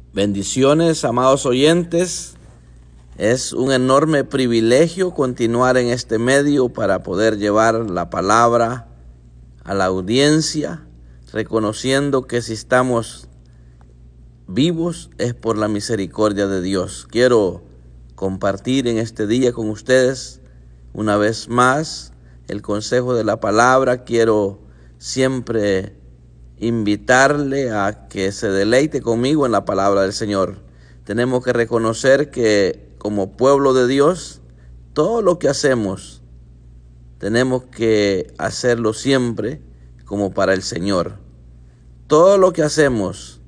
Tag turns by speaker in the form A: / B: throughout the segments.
A: Bendiciones, amados oyentes. Es un enorme privilegio continuar en este medio para poder llevar la palabra a la audiencia, reconociendo que si estamos vivos es por la misericordia de Dios. Quiero compartir en este día con ustedes una vez más el consejo de la palabra. Quiero siempre invitarle a que se deleite conmigo en la palabra del Señor. Tenemos que reconocer que como pueblo de Dios, todo lo que hacemos, tenemos que hacerlo siempre como para el Señor. Todo lo que hacemos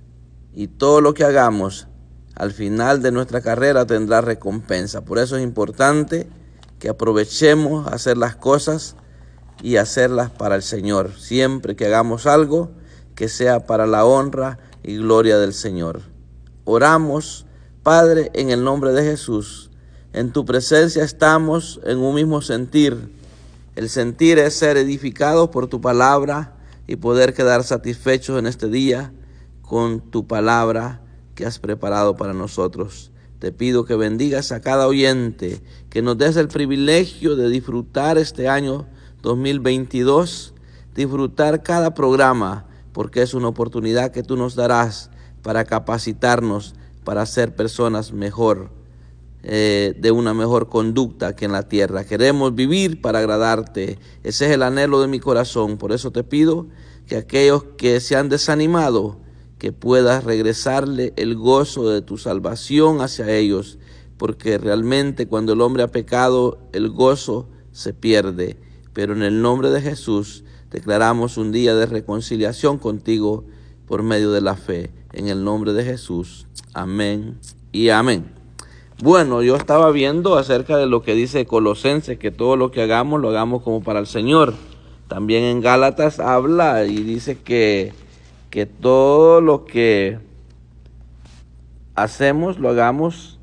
A: y todo lo que hagamos, al final de nuestra carrera tendrá recompensa. Por eso es importante que aprovechemos hacer las cosas y hacerlas para el Señor. Siempre que hagamos algo, que sea para la honra y gloria del Señor. Oramos, Padre, en el nombre de Jesús. En tu presencia estamos en un mismo sentir. El sentir es ser edificados por tu palabra y poder quedar satisfechos en este día con tu palabra que has preparado para nosotros. Te pido que bendigas a cada oyente, que nos des el privilegio de disfrutar este año 2022, disfrutar cada programa, porque es una oportunidad que tú nos darás para capacitarnos, para ser personas mejor, de una mejor conducta aquí en la tierra. Queremos vivir para agradarte. Ese es el anhelo de mi corazón. Por eso te pido que aquellos que se han desanimado, que puedas regresarle el gozo de tu salvación hacia ellos, porque realmente cuando el hombre ha pecado, el gozo se pierde. Pero en el nombre de Jesús declaramos un día de reconciliación contigo por medio de la fe. En el nombre de Jesús. Amén y amén. Bueno, yo estaba viendo acerca de lo que dice Colosenses, que todo lo que hagamos, lo hagamos como para el Señor. También en Gálatas habla y dice que todo lo que hacemos, lo hagamos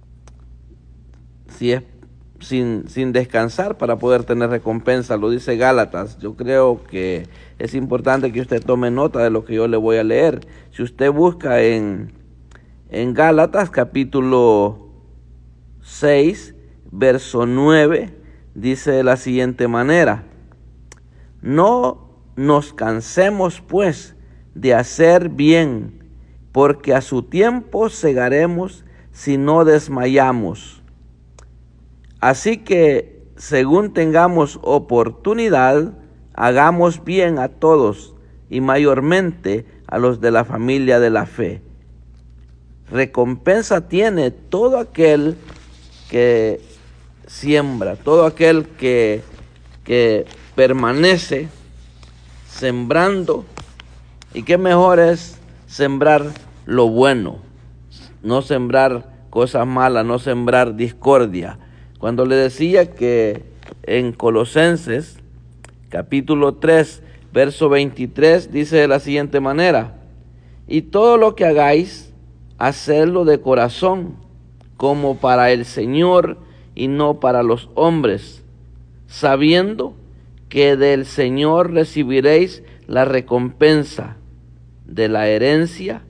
A: si es sin descansar para poder tener recompensa. Lo dice Gálatas. Yo creo que es importante que usted tome nota de lo que yo le voy a leer. Si usted busca en Gálatas capítulo 6, verso 9, dice de la siguiente manera: no nos cansemos pues de hacer bien, porque a su tiempo segaremos si no desmayamos. Así que, según tengamos oportunidad, hagamos bien a todos y mayormente a los de la familia de la fe. Recompensa tiene todo aquel que siembra, todo aquel que permanece sembrando. Y qué mejor es sembrar lo bueno, no sembrar cosas malas, no sembrar discordia. Cuando le decía que en Colosenses capítulo 3, verso 23, dice de la siguiente manera: y todo lo que hagáis, hacedlo de corazón, como para el Señor y no para los hombres, sabiendo que del Señor recibiréis la recompensa de la herencia,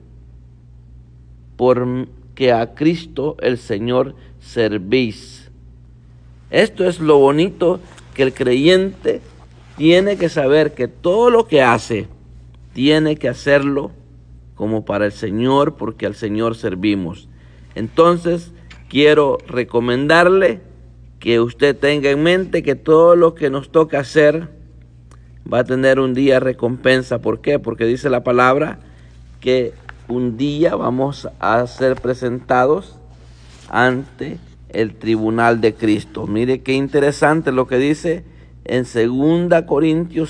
A: porque a Cristo el Señor servís. Esto es lo bonito, que el creyente tiene que saber que todo lo que hace, tiene que hacerlo como para el Señor, porque al Señor servimos. Entonces, quiero recomendarle que usted tenga en mente que todo lo que nos toca hacer va a tener un día recompensa. ¿Por qué? Porque dice la palabra que un día vamos a ser presentados ante el tribunal de Cristo. Mire qué interesante lo que dice en 2 Corintios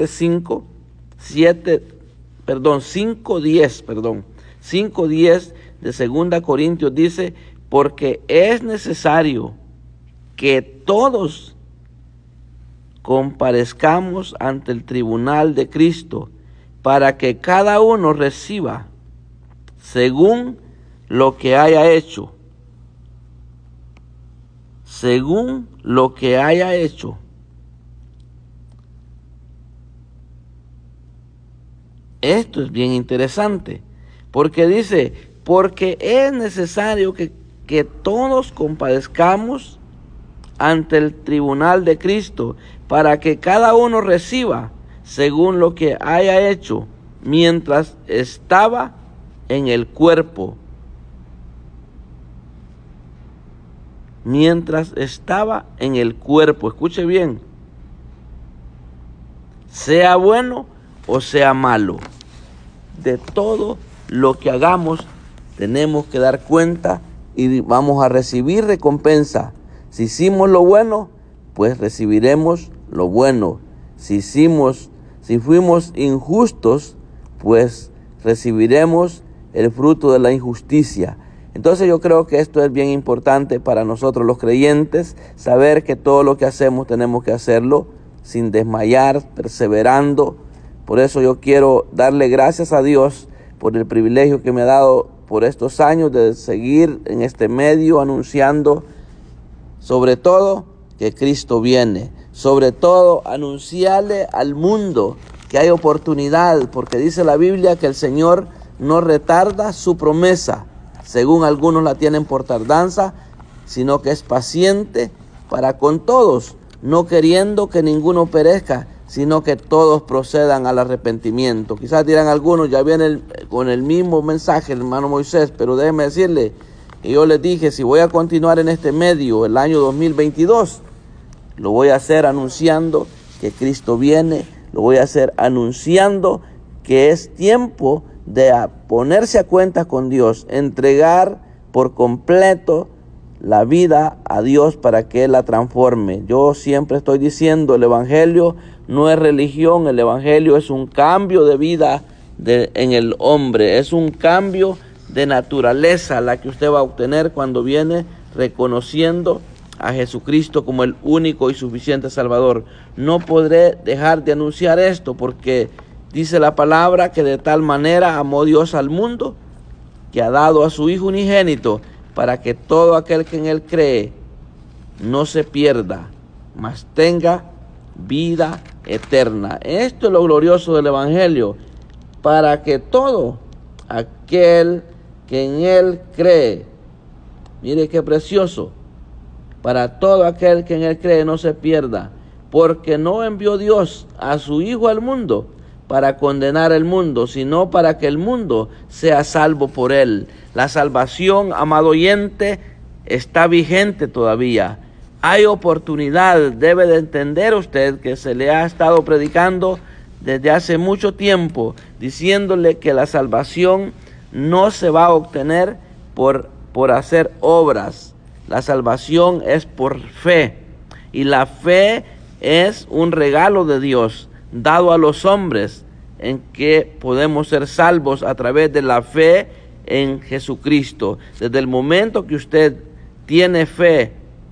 A: 5:10 de 2 Corintios dice: porque es necesario que todos comparezcamos ante el tribunal de Cristo, para que cada uno reciba según lo que haya hecho. Según lo que haya hecho. Esto es bien interesante, porque dice: porque es necesario que todos compadezcamos ante el tribunal de Cristo, para que cada uno reciba según lo que haya hecho mientras estaba en el cuerpo. Mientras estaba en el cuerpo, escuche bien, sea bueno o sea malo, de todo lo que hagamos tenemos que dar cuenta y vamos a recibir recompensa. Si hicimos lo bueno, pues recibiremos lo bueno. Si fuimos injustos, pues recibiremos el fruto de la injusticia. Entonces yo creo que esto es bien importante para nosotros los creyentes, saber que todo lo que hacemos tenemos que hacerlo sin desmayar, perseverando. Por eso yo quiero darle gracias a Dios por el privilegio que me ha dado por estos años de seguir en este medio anunciando, sobre todo, que Cristo viene. Sobre todo, anunciarle al mundo que hay oportunidad, porque dice la Biblia que el Señor no retarda su promesa, según algunos la tienen por tardanza, sino que es paciente para con todos, no queriendo que ninguno perezca, sino que todos procedan al arrepentimiento. Quizás dirán algunos, ya viene con el mismo mensaje el hermano Moisés, pero déjeme decirle que yo les dije, si voy a continuar en este medio el año 2022, lo voy a hacer anunciando que Cristo viene, lo voy a hacer anunciando que es tiempo de ponerse a cuentas con Dios, entregar por completo la vida a Dios para que Él la transforme. Yo siempre estoy diciendo, el Evangelio no es religión, el Evangelio es un cambio de vida en el hombre, es un cambio de naturaleza la que usted va a obtener cuando viene reconociendo a Jesucristo como el único y suficiente Salvador. No podré dejar de anunciar esto porque dice la palabra que de tal manera amó Dios al mundo que ha dado a su Hijo unigénito para que todo aquel que en Él cree no se pierda, mas tenga vida eterna. Esto es lo glorioso del Evangelio, para que todo aquel que en Él cree, mire qué precioso, para todo aquel que en Él cree no se pierda, porque no envió Dios a su Hijo al mundo para condenar el mundo, sino para que el mundo sea salvo por Él. La salvación, amado oyente, está vigente todavía. Hay oportunidad, debe de entender usted que se le ha estado predicando desde hace mucho tiempo, diciéndole que la salvación no se va a obtener por hacer obras. La salvación es por fe, y la fe es un regalo de Dios dado a los hombres, en que podemos ser salvos a través de la fe en Jesucristo. Desde el momento que usted tiene fe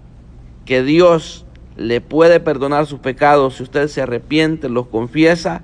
A: que Dios le puede perdonar sus pecados, si usted se arrepiente, los confiesa,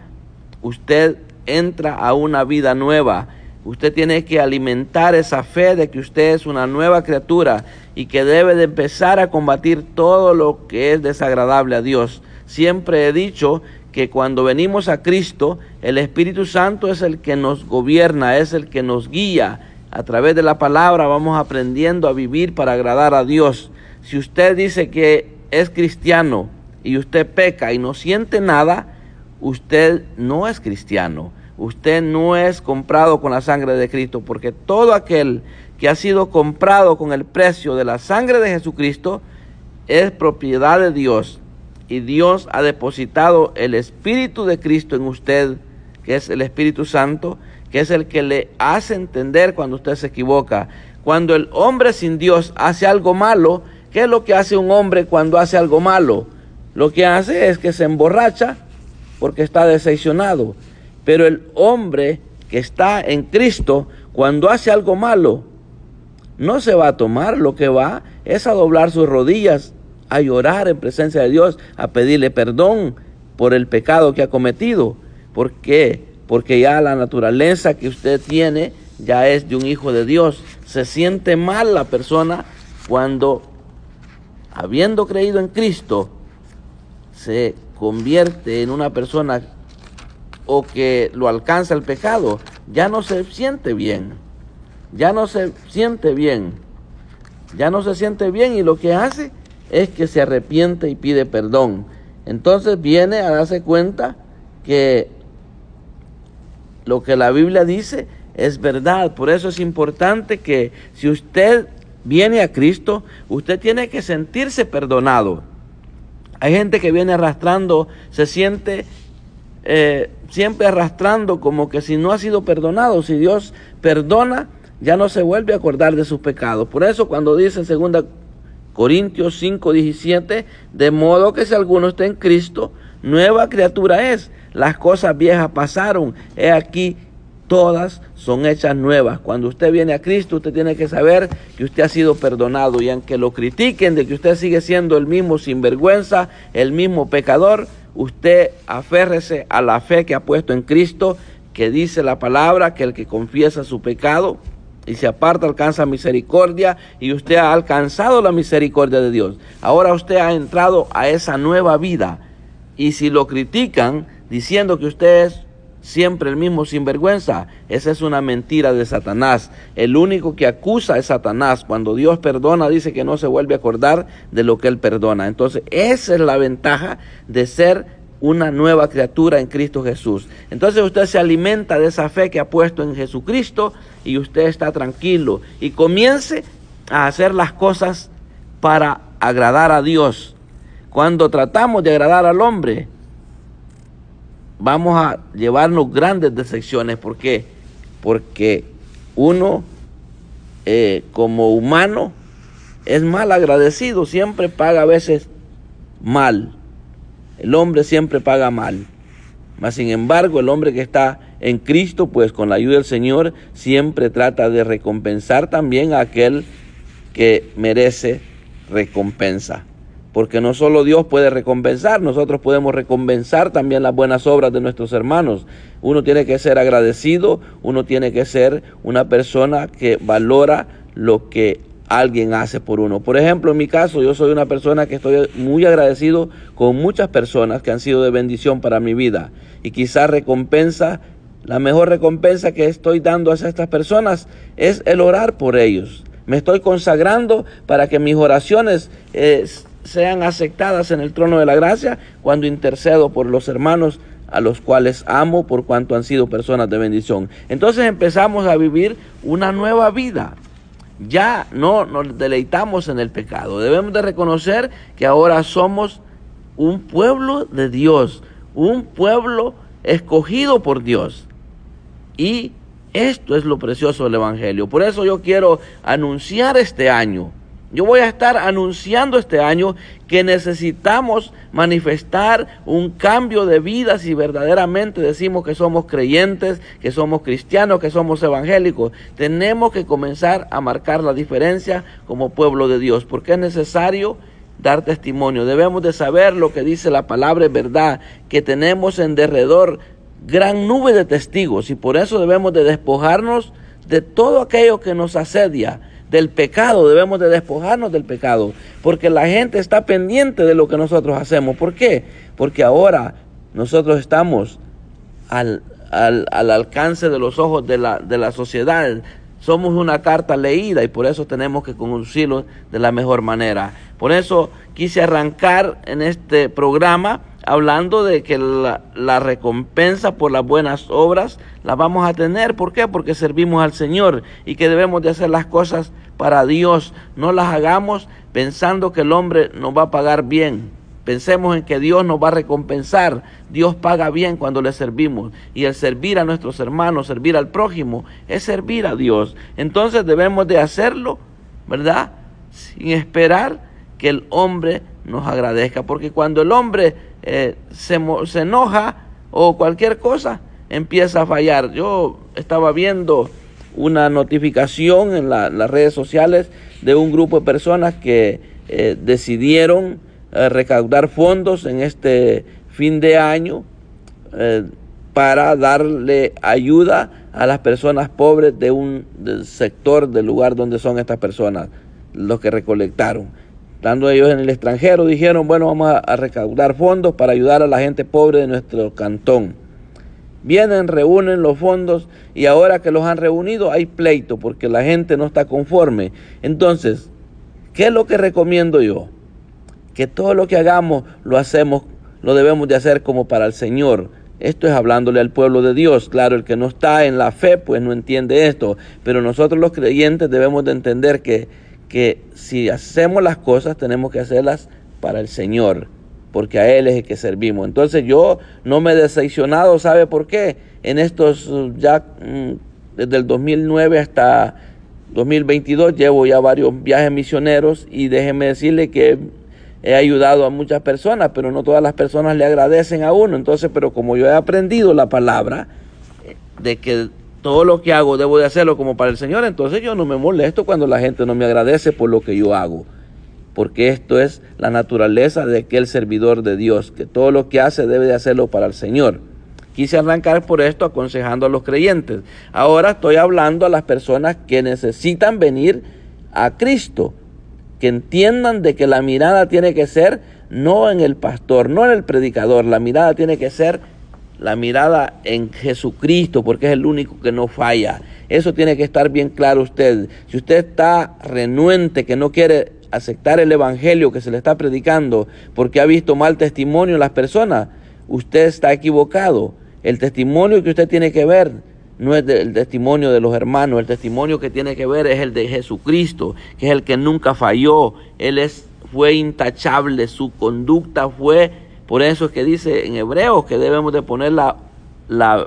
A: usted entra a una vida nueva. Usted tiene que alimentar esa fe de que usted es una nueva criatura y que debe de empezar a combatir todo lo que es desagradable a Dios. Siempre he dicho que cuando venimos a Cristo, el Espíritu Santo es el que nos gobierna, es el que nos guía. A través de la palabra vamos aprendiendo a vivir para agradar a Dios. Si usted dice que es cristiano y usted peca y no siente nada, usted no es cristiano. Usted no es comprado con la sangre de Cristo, porque todo aquel que ha sido comprado con el precio de la sangre de Jesucristo es propiedad de Dios. Y Dios ha depositado el Espíritu de Cristo en usted, que es el Espíritu Santo, que es el que le hace entender cuando usted se equivoca. Cuando el hombre sin Dios hace algo malo, ¿qué es lo que hace un hombre cuando hace algo malo? Lo que hace es que se emborracha porque está decepcionado. Pero el hombre que está en Cristo, cuando hace algo malo, no se va a tomar, lo que va es a doblar sus rodillas, a llorar en presencia de Dios, a pedirle perdón por el pecado que ha cometido. ¿Por qué? Porque ya la naturaleza que usted tiene ya es de un hijo de Dios. Se siente mal la persona cuando, habiendo creído en Cristo, se convierte en una persona o que lo alcanza el pecado, ya no se siente bien. ya no se siente bien. Ya no se siente bien y lo que hace es que se arrepiente y pide perdón. Entonces viene a darse cuenta que lo que la Biblia dice es verdad. Por eso es importante que si usted viene a Cristo, usted tiene que sentirse perdonado. Hay gente que viene arrastrando, se siente siempre arrastrando como que si no ha sido perdonado. Si Dios perdona, ya no se vuelve a acordar de sus pecados. Por eso cuando dice en 2 Corintios 5:17, de modo que si alguno está en Cristo, nueva criatura es. Las cosas viejas pasaron, he aquí todas son hechas nuevas. Cuando usted viene a Cristo, usted tiene que saber que usted ha sido perdonado, y aunque lo critiquen de que usted sigue siendo el mismo sinvergüenza, el mismo pecador, usted aférrese a la fe que ha puesto en Cristo, que dice la palabra que el que confiesa su pecado y se aparta alcanza misericordia, y usted ha alcanzado la misericordia de Dios. Ahora usted ha entrado a esa nueva vida, y si lo critican diciendo que usted es siempre el mismo sinvergüenza, esa es una mentira de Satanás. El único que acusa es Satanás. Cuando Dios perdona, dice que no se vuelve a acordar de lo que Él perdona. Entonces esa es la ventaja de ser una nueva criatura en Cristo Jesús. Entonces usted se alimenta de esa fe que ha puesto en Jesucristo, y usted está tranquilo, y comience a hacer las cosas para agradar a Dios. Cuando tratamos de agradar al hombre, vamos a llevarnos grandes decepciones. ¿Por qué? Porque uno como humano es mal agradecido, siempre paga a veces mal. El hombre siempre paga mal. Mas sin embargo, el hombre que está en Cristo, pues con la ayuda del Señor, siempre trata de recompensar también a aquel que merece recompensa. Porque no solo Dios puede recompensar, nosotros podemos recompensar también las buenas obras de nuestros hermanos. Uno tiene que ser agradecido, uno tiene que ser una persona que valora lo que alguien hace por uno. Por ejemplo, en mi caso, yo soy una persona que estoy muy agradecido con muchas personas que han sido de bendición para mi vida. Y quizás la mejor recompensa que estoy dando a estas personas es el orar por ellos. Me estoy consagrando para que mis oraciones sean aceptadas en el trono de la gracia cuando intercedo por los hermanos a los cuales amo, por cuanto han sido personas de bendición. Entonces empezamos a vivir una nueva vida. Ya no nos deleitamos en el pecado. Debemos de reconocer que ahora somos un pueblo de Dios, un pueblo escogido por Dios. Y esto es lo precioso del Evangelio. Por eso yo quiero anunciar este año. Yo voy a estar anunciando este año que necesitamos manifestar un cambio de vida si verdaderamente decimos que somos creyentes, que somos cristianos, que somos evangélicos. Tenemos que comenzar a marcar la diferencia como pueblo de Dios, porque es necesario dar testimonio. Debemos de saber lo que dice la palabra, es verdad, que tenemos en derredor gran nube de testigos, y por eso debemos de despojarnos de todo aquello que nos asedia. Del pecado, debemos de despojarnos del pecado, porque la gente está pendiente de lo que nosotros hacemos. ¿Por qué? Porque ahora nosotros estamos al alcance de los ojos de la sociedad. Somos una carta leída, y por eso tenemos que conducirlo de la mejor manera. Por eso quise arrancar en este programa hablando de que la recompensa por las buenas obras la vamos a tener. ¿Por qué? Porque servimos al Señor, y que debemos de hacer las cosas para Dios. No las hagamos pensando que el hombre nos va a pagar bien. Pensemos en que Dios nos va a recompensar. Dios paga bien cuando le servimos, y el servir a nuestros hermanos, servir al prójimo, es servir a Dios. Entonces debemos de hacerlo, ¿verdad?, sin esperar que el hombre nos agradezca, porque cuando el hombre se enoja o cualquier cosa, empieza a fallar. Yo estaba viendo una notificación en las redes sociales de un grupo de personas que decidieron recaudar fondos en este fin de año para darle ayuda a las personas pobres del sector, del lugar donde son estas personas, los que recolectaron. Estando ellos en el extranjero, dijeron, bueno, vamos a recaudar fondos para ayudar a la gente pobre de nuestro cantón. Vienen, reúnen los fondos y ahora que los han reunido hay pleito porque la gente no está conforme. Entonces, ¿qué es lo que recomiendo yo? Que todo lo que hagamos lo debemos de hacer como para el Señor. Esto es hablándole al pueblo de Dios. Claro, el que no está en la fe, pues no entiende esto. Pero nosotros los creyentes debemos de entender que si hacemos las cosas, tenemos que hacerlas para el Señor, porque a Él es el que servimos. Entonces yo no me he decepcionado, ¿sabe por qué? En estos desde el 2009 hasta 2022 llevo ya varios viajes misioneros y déjeme decirle que he ayudado a muchas personas, pero no todas las personas le agradecen a uno. Entonces, pero como yo he aprendido la palabra de que todo lo que hago debo de hacerlo como para el Señor, entonces yo no me molesto cuando la gente no me agradece por lo que yo hago. Porque esto es la naturaleza de aquel servidor de Dios, que todo lo que hace debe de hacerlo para el Señor. Quise arrancar por esto aconsejando a los creyentes. Ahora estoy hablando a las personas que necesitan venir a Cristo, que entiendan de que la mirada tiene que ser no en el pastor, no en el predicador, la mirada tiene que ser la mirada en Jesucristo, porque es el único que no falla. Eso tiene que estar bien claro usted. Si usted está renuente, que no quiere aceptar el evangelio que se le está predicando porque ha visto mal testimonio en las personas, usted está equivocado. El testimonio que usted tiene que ver no es el testimonio de los hermanos, el testimonio que tiene que ver es el de Jesucristo, que es el que nunca falló. Él fue intachable, su conducta fue, por eso es que dice en Hebreos que debemos de poner la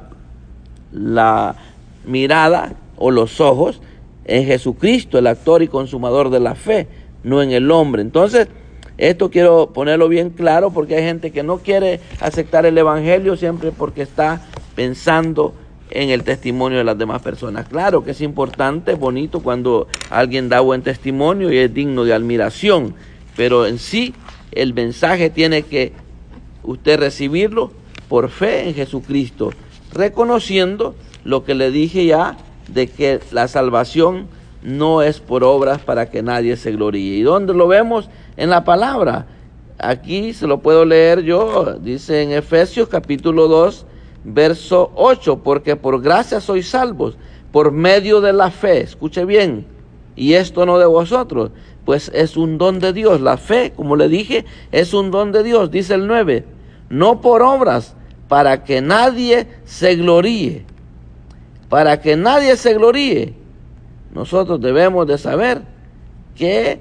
A: mirada o los ojos en Jesucristo, el autor y consumador de la fe, no en el hombre. Entonces, esto quiero ponerlo bien claro porque hay gente que no quiere aceptar el evangelio siempre porque está pensando en el testimonio de las demás personas. Claro que es importante, bonito cuando alguien da buen testimonio y es digno de admiración, pero en sí el mensaje tiene que usted recibirlo por fe en Jesucristo, reconociendo lo que le dije ya, de que la salvación no es por obras para que nadie se gloríe. ¿Y dónde lo vemos? En la palabra. Aquí se lo puedo leer yo, dice en Efesios capítulo 2, verso 8, porque por gracia sois salvos, por medio de la fe. Escuche bien, y esto no de vosotros, pues es un don de Dios. La fe, como le dije, es un don de Dios, dice el 9, no por obras, para que nadie se gloríe. Para que nadie se gloríe. Nosotros debemos de saber que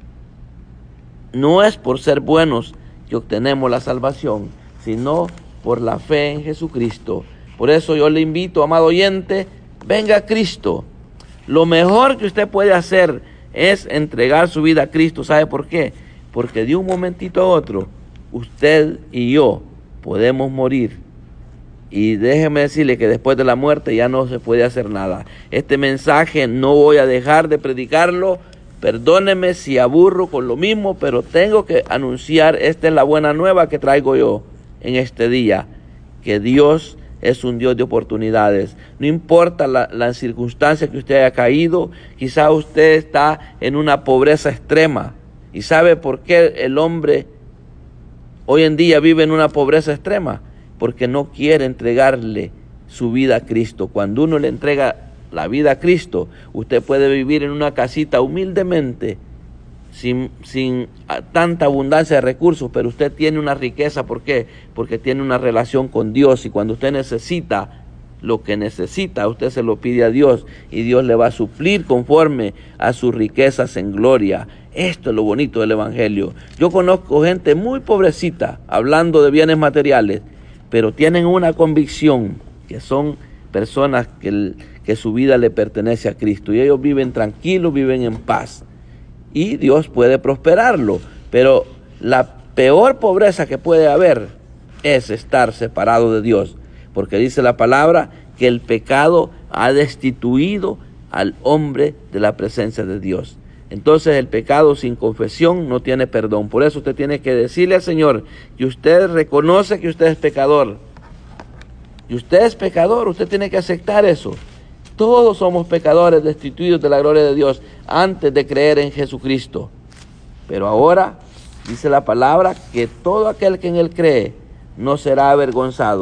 A: no es por ser buenos que obtenemos la salvación, sino por la fe en Jesucristo. Por eso yo le invito, amado oyente, venga a Cristo. Lo mejor que usted puede hacer es entregar su vida a Cristo. ¿Sabe por qué? Porque de un momentito a otro, usted y yo podemos morir. Y déjeme decirle que después de la muerte ya no se puede hacer nada. Este mensaje no voy a dejar de predicarlo. Perdóneme si aburro con lo mismo, pero tengo que anunciar, esta es la buena nueva que traigo yo en este día, que Dios es un Dios de oportunidades. No importa la circunstancia que usted haya caído, quizá usted está en una pobreza extrema. ¿Y sabe por qué el hombre hoy en día vive en una pobreza extrema? Porque no quiere entregarle su vida a Cristo. Cuando uno le entrega la vida a Cristo, usted puede vivir en una casita humildemente, sin tanta abundancia de recursos, pero usted tiene una riqueza. ¿Por qué? Porque tiene una relación con Dios, y cuando usted necesita lo que necesita, usted se lo pide a Dios, y Dios le va a suplir conforme a sus riquezas en gloria. Esto es lo bonito del evangelio. Yo conozco gente muy pobrecita, hablando de bienes materiales, pero tienen una convicción, que son personas que su vida le pertenece a Cristo, y ellos viven tranquilos, viven en paz, y Dios puede prosperarlo. Pero la peor pobreza que puede haber es estar separado de Dios, porque dice la palabra que el pecado ha destituido al hombre de la presencia de Dios. Entonces el pecado sin confesión no tiene perdón. Por eso usted tiene que decirle al Señor que usted reconoce que usted es pecador. Y usted es pecador, usted tiene que aceptar eso. Todos somos pecadores destituidos de la gloria de Dios antes de creer en Jesucristo. Pero ahora dice la palabra que todo aquel que en Él cree no será avergonzado.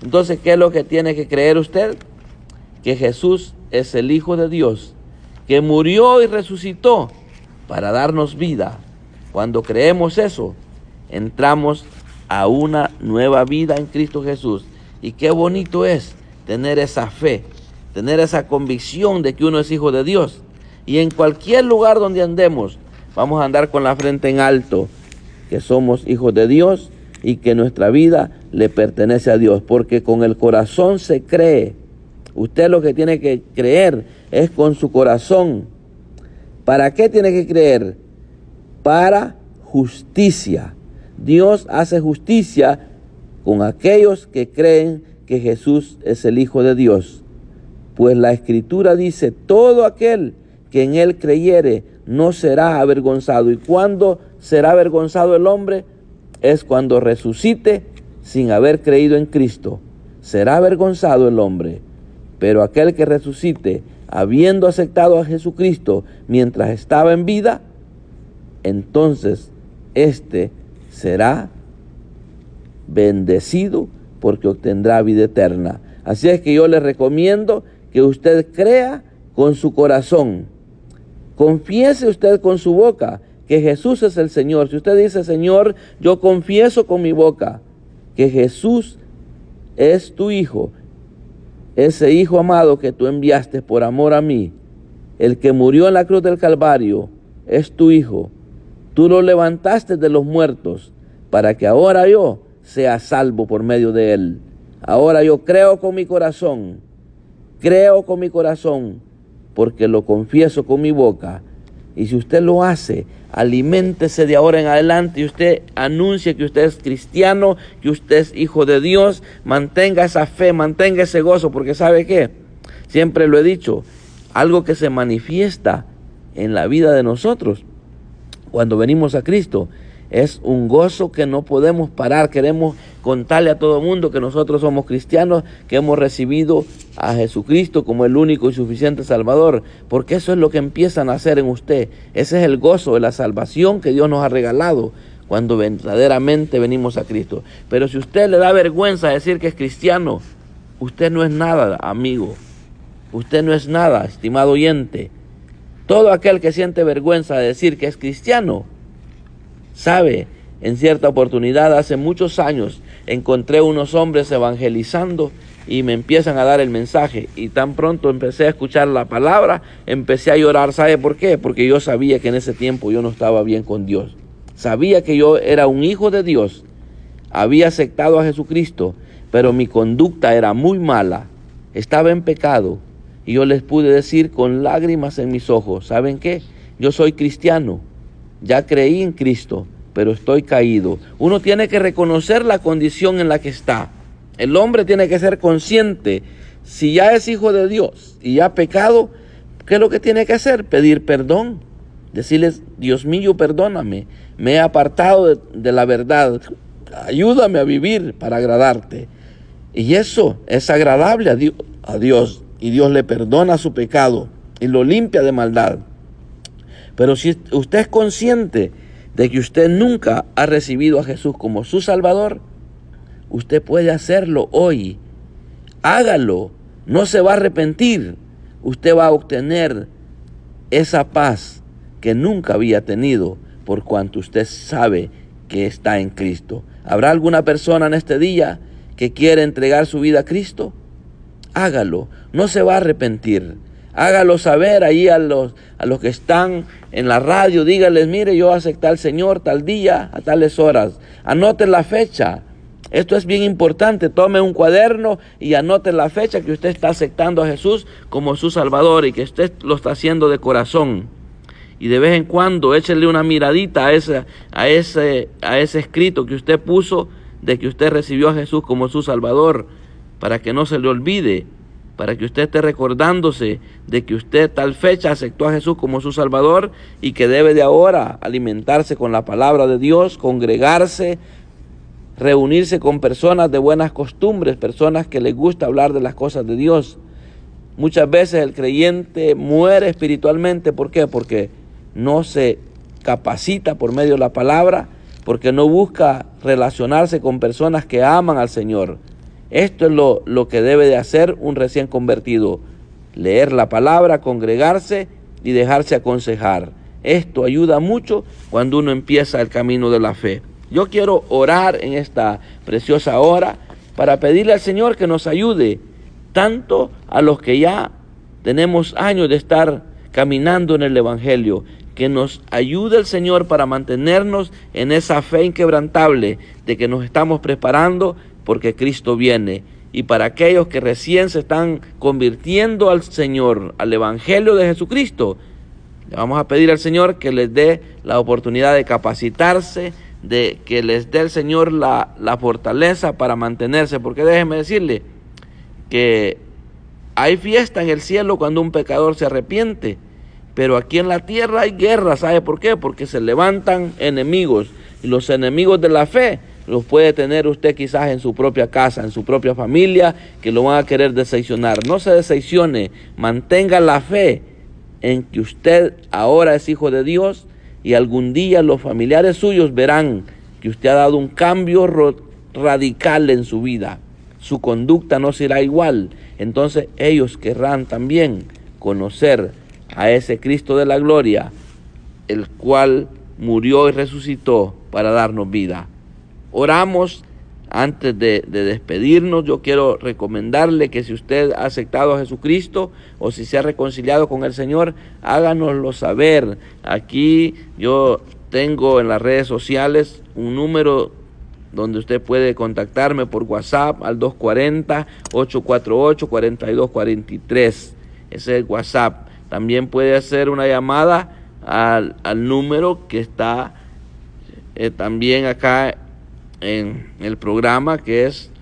A: Entonces, ¿qué es lo que tiene que creer usted? Que Jesús es el Hijo de Dios, que murió y resucitó para darnos vida. Cuando creemos eso, entramos a una nueva vida en Cristo Jesús. Y qué bonito es tener esa fe, tener esa convicción de que uno es hijo de Dios. Y en cualquier lugar donde andemos, vamos a andar con la frente en alto, que somos hijos de Dios y que nuestra vida le pertenece a Dios. Porque con el corazón se cree. Usted lo que tiene que creer es con su corazón. ¿Para qué tiene que creer? Para justicia. Dios hace justicia con aquellos que creen que Jesús es el Hijo de Dios. Pues la Escritura dice, todo aquel que en Él creyere no será avergonzado. ¿Y cuándo será avergonzado el hombre? Es cuando resucite sin haber creído en Cristo. Será avergonzado el hombre. Pero aquel que resucite, habiendo aceptado a Jesucristo mientras estaba en vida, entonces será bendecido porque obtendrá vida eterna. Así es que yo le recomiendo que usted crea con su corazón. Confiese usted con su boca que Jesús es el Señor. Si usted dice, Señor, yo confieso con mi boca que Jesús es tu Hijo, ese Hijo amado que tú enviaste por amor a mí, el que murió en la cruz del Calvario, es tu Hijo. Tú lo levantaste de los muertos para que ahora yo sea salvo por medio de Él. Ahora yo creo con mi corazón, porque lo confieso con mi boca. Y si usted lo hace, aliméntese de ahora en adelante y usted anuncia que usted es cristiano, que usted es hijo de Dios. Mantenga esa fe, mantenga ese gozo, porque ¿sabe qué? Siempre lo he dicho, algo que se manifiesta en la vida de nosotros cuando venimos a Cristo es un gozo que no podemos parar. Queremos contarle a todo el mundo que nosotros somos cristianos, que hemos recibido a Jesucristo como el único y suficiente Salvador, porque eso es lo que empiezan a hacer en usted. Ese es el gozo de la salvación que Dios nos ha regalado cuando verdaderamente venimos a Cristo. Pero si usted le da vergüenza decir que es cristiano, usted no es nada, amigo. Usted no es nada, estimado oyente. Todo aquel que siente vergüenza de decir que es cristiano, sabe, en cierta oportunidad, hace muchos años, encontré unos hombres evangelizando y me empiezan a dar el mensaje. Y tan pronto empecé a escuchar la palabra, empecé a llorar. ¿Sabe por qué? Porque yo sabía que en ese tiempo yo no estaba bien con Dios. Sabía que yo era un hijo de Dios. Había aceptado a Jesucristo, pero mi conducta era muy mala. Estaba en pecado. Y yo les pude decir con lágrimas en mis ojos, ¿saben qué? Yo soy cristiano. Ya creí en Cristo, pero estoy caído. Uno tiene que reconocer la condición en la que está. El hombre tiene que ser consciente. Si ya es hijo de Dios y ya ha pecado, ¿qué es lo que tiene que hacer? Pedir perdón. Decirles, Dios mío, perdóname. Me he apartado de la verdad. Ayúdame a vivir para agradarte. Y eso es agradable a Dios. Y Dios le perdona su pecado y lo limpia de maldad. Pero si usted es consciente de que usted nunca ha recibido a Jesús como su Salvador, usted puede hacerlo hoy. Hágalo, no se va a arrepentir. Usted va a obtener esa paz que nunca había tenido por cuanto usted sabe que está en Cristo. ¿Habrá alguna persona en este día que quiere entregar su vida a Cristo? Hágalo, no se va a arrepentir. Hágalo saber ahí a los que están en la radio. Díganles, mire, yo acepté al Señor tal día, a tales horas. Anoten la fecha. Esto es bien importante. Tome un cuaderno y anote la fecha que usted está aceptando a Jesús como su Salvador y que usted lo está haciendo de corazón. Y de vez en cuando échele una miradita a ese escrito que usted puso de que usted recibió a Jesús como su Salvador, para que no se le olvide, para que usted esté recordándose de que usted tal fecha aceptó a Jesús como su Salvador y que debe de ahora alimentarse con la palabra de Dios, congregarse, reunirse con personas de buenas costumbres, personas que les gusta hablar de las cosas de Dios. Muchas veces el creyente muere espiritualmente. ¿Por qué? Porque no se capacita por medio de la palabra, porque no busca relacionarse con personas que aman al Señor. Esto es lo que debe de hacer un recién convertido: leer la palabra, congregarse y dejarse aconsejar. Esto ayuda mucho cuando uno empieza el camino de la fe. Yo quiero orar en esta preciosa hora para pedirle al Señor que nos ayude, tanto a los que ya tenemos años de estar caminando en el Evangelio, que nos ayude el Señor para mantenernos en esa fe inquebrantable de que nos estamos preparando porque Cristo viene. Y para aquellos que recién se están convirtiendo al Señor, al Evangelio de Jesucristo, le vamos a pedir al Señor que les dé la oportunidad de capacitarse, de que les dé el Señor la fortaleza para mantenerse, porque déjenme decirle que hay fiesta en el cielo cuando un pecador se arrepiente, pero aquí en la tierra hay guerra. ¿Sabe por qué? Porque se levantan enemigos, y los enemigos de la fe los puede tener usted quizás en su propia casa, en su propia familia, que lo van a querer decepcionar. No se decepcione, mantenga la fe en que usted ahora es hijo de Dios, y algún día los familiares suyos verán que usted ha dado un cambio radical en su vida. Su conducta no será igual. Entonces ellos querrán también conocer a ese Cristo de la gloria, el cual murió y resucitó para darnos vida. Oramos. Antes de despedirnos, yo quiero recomendarle que si usted ha aceptado a Jesucristo o si se ha reconciliado con el Señor, háganoslo saber. Aquí yo tengo en las redes sociales un número donde usted puede contactarme por WhatsApp al 240-848-4243. Ese es el WhatsApp. También puede hacer una llamada al número que está también acá en el programa, que es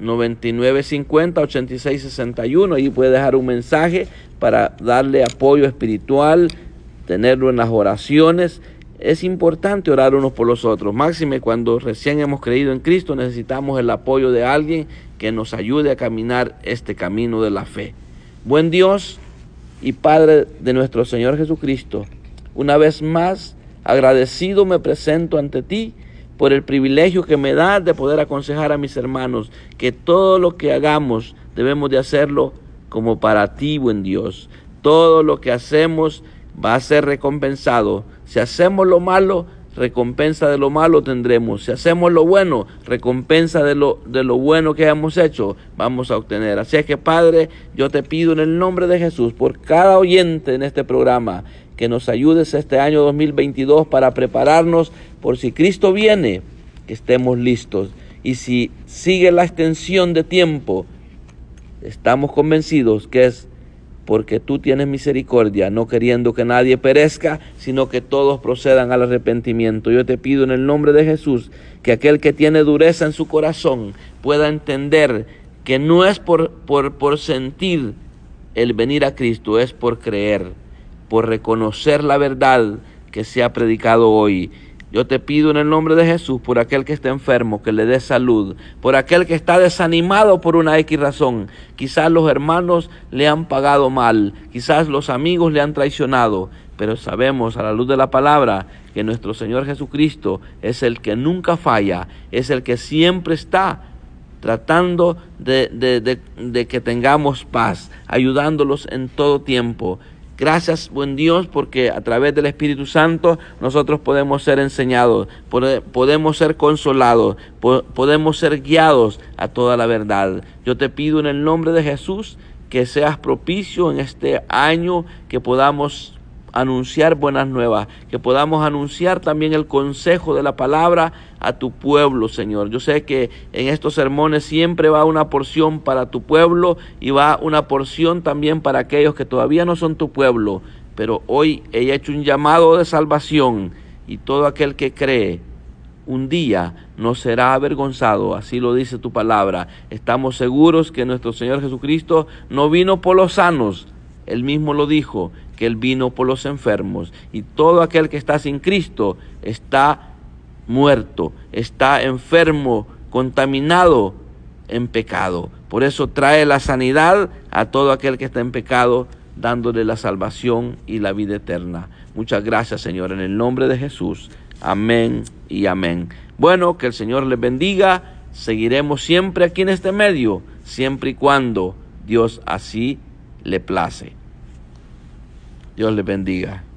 A: 9950-8661. Ahí puede dejar un mensaje para darle apoyo espiritual, tenerlo en las oraciones. Es importante orar unos por los otros, máxime cuando recién hemos creído en Cristo. Necesitamos el apoyo de alguien que nos ayude a caminar este camino de la fe. Buen Dios y Padre de nuestro Señor Jesucristo, una vez más agradecido me presento ante ti por el privilegio que me das de poder aconsejar a mis hermanos que todo lo que hagamos debemos de hacerlo como para ti, buen Dios. Todo lo que hacemos va a ser recompensado. Si hacemos lo malo, recompensa de lo malo tendremos. Si hacemos lo bueno, recompensa de lo bueno que hemos hecho vamos a obtener. Así es que, Padre, yo te pido en el nombre de Jesús, por cada oyente en este programa, que nos ayudes este año 2022 para prepararnos por si Cristo viene, que estemos listos. Y si sigue la extensión de tiempo, estamos convencidos que es porque tú tienes misericordia, no queriendo que nadie perezca, sino que todos procedan al arrepentimiento. Yo te pido en el nombre de Jesús que aquel que tiene dureza en su corazón pueda entender que no es por sentir el venir a Cristo, es por creer, por reconocer la verdad que se ha predicado hoy. Yo te pido en el nombre de Jesús por aquel que está enfermo, que le dé salud, por aquel que está desanimado por una X razón. Quizás los hermanos le han pagado mal, quizás los amigos le han traicionado, pero sabemos a la luz de la palabra que nuestro Señor Jesucristo es el que nunca falla, es el que siempre está tratando de que tengamos paz, ayudándolos en todo tiempo. Gracias, buen Dios, porque a través del Espíritu Santo nosotros podemos ser enseñados, podemos ser consolados, podemos ser guiados a toda la verdad. Yo te pido en el nombre de Jesús que seas propicio en este año, que podamos anunciar buenas nuevas, que podamos anunciar también el consejo de la palabra a tu pueblo, Señor. Yo sé que en estos sermones siempre va una porción para tu pueblo y va una porción también para aquellos que todavía no son tu pueblo, pero hoy he hecho un llamado de salvación y todo aquel que cree un día no será avergonzado, así lo dice tu palabra. Estamos seguros que nuestro Señor Jesucristo no vino por los sanos, Él mismo lo dijo, que Él vino por los enfermos, y todo aquel que está sin Cristo está muerto, está enfermo, contaminado en pecado. Por eso trae la sanidad a todo aquel que está en pecado, dándole la salvación y la vida eterna. Muchas gracias, Señor, en el nombre de Jesús. Amén y amén. Bueno, que el Señor les bendiga seguiremos siempre aquí en este medio, siempre y cuando Dios así le place. Dios les bendiga.